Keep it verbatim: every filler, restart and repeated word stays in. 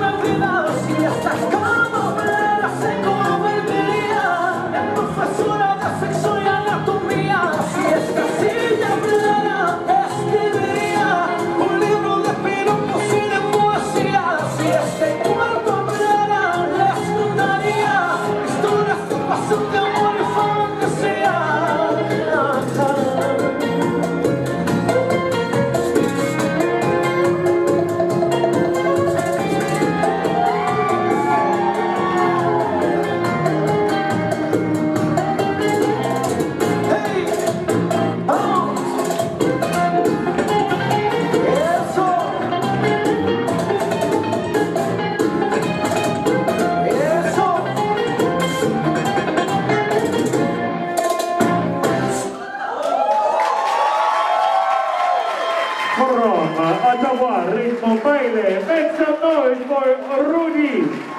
una vida, si estás como plena, se convertiría en profesora de sexo y anatomía. Si esta silla plana escribiría un libro de piropos y de poesía. Si este cuarto plana les contaría historias de pasión, de amor y fantasía. From Ottawa, ritmo baile, make some noise for Rudy.